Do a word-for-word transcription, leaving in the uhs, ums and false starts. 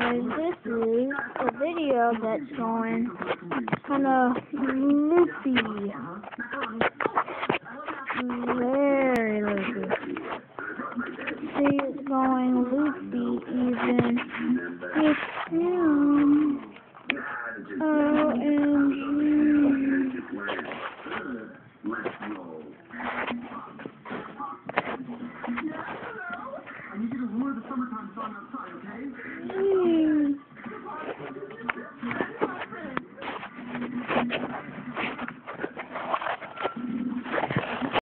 guys, this is a video that's going kind of loopy, very loopy. See, it's going loopy even with him. O M G. I need you to lure the summertime song outside.